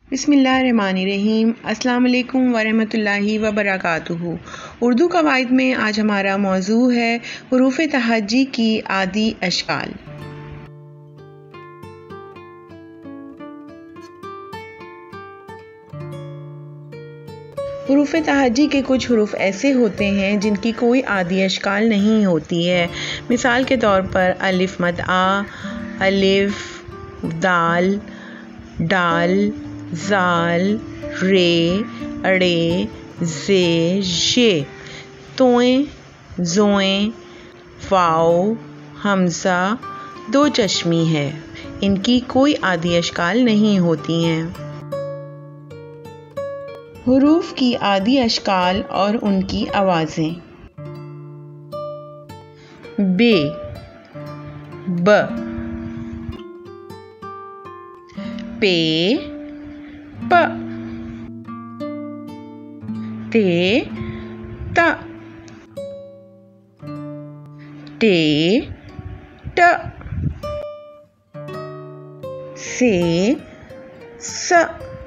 बिस्मिल्लाहिर्रहमानिर्रहीम। अस्सलाम वालेकुम वरहमतुल्लाहि वबरकातुहू। उर्दू कवायद में आज हमारा मौजू है हुरूफ़ तहज्जी की आदि अशकाल। हुरूफ़ तहज्जी के कुछ हुरूफ ऐसे होते हैं जिनकी कोई आदि अशकाल नहीं होती है। मिसाल के तौर पर अलिफ मद आ, अलिफ, दाल, डाल, ज़ाल, रे, अड़े, ज़े, ये, तोएं, ज़ोएं, वाव, हमज़ा, दो चश्मी है। इनकी कोई आदि अशकाल नहीं होती हैं। हुरूफ की आदि अशकाल और उनकी आवाज़ें। बे, ब, पे, प, ते, त, टे, ट, से, स,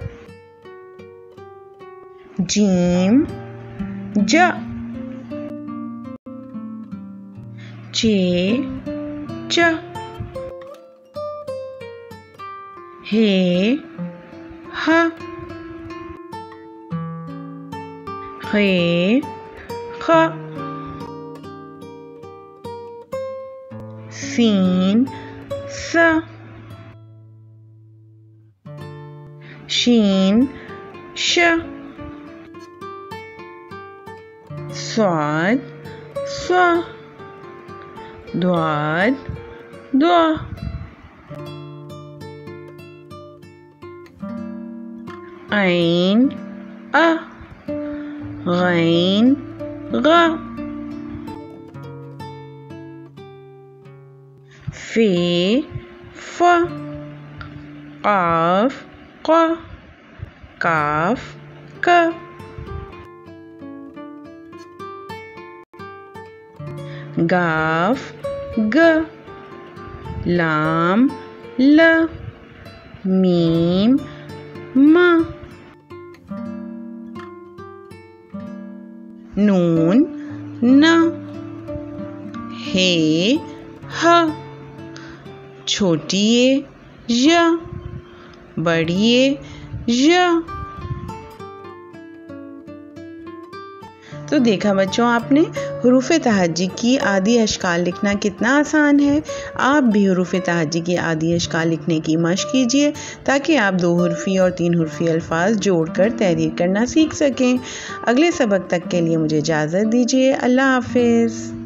जीम, ज, चे, च, हे, ह, खे, ख, सीन, स, शीन, श, स्वाद, स्व, द्वाद, द्वा, ऐन, अ, गैन, ग, फे, फ, काफ, क, काफ, क, गाफ, ग, लाम, ल, मीम, म, नून, न, हे, ह, छोटी ए, य, बड़ी ए, य। तो देखा बच्चों आपने हुरूफ़ तहज्जी की आदि अशकाल लिखना कितना आसान है। आप भी हुरूफ़ तहज्जी की आदि अशकाल लिखने की मशक़ कीजिए ताकि आप 2 हुर्फ़ी और 3 हुर्फ़ी अल्फाज जोड़कर तहरीर करना सीख सकें। अगले सबक तक के लिए मुझे इजाज़त दीजिए। अल्लाह हाफ़िज़।